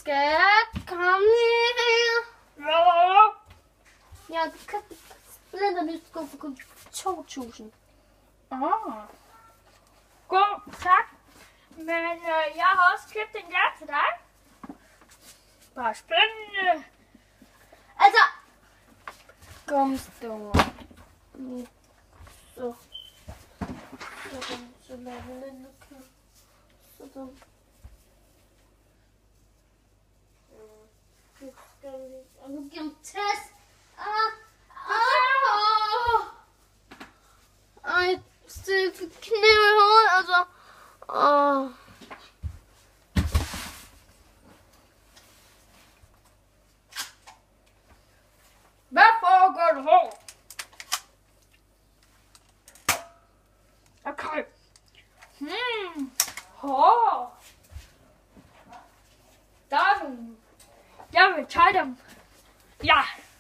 Skat, kom lige her. Jeg har købt splinternyt sko for kun 2.000. God, tak. Men jeg har også købt en glas til dig. Bare spændende. Altså, gumstøvler. Så lader vi lidt køre. Sådan. Og nu giver hun test. Ej, det er kniv i hovedet, altså. Hvad foregår du her? Okay. Der er nogle. Jeg vil tage dem. Ja.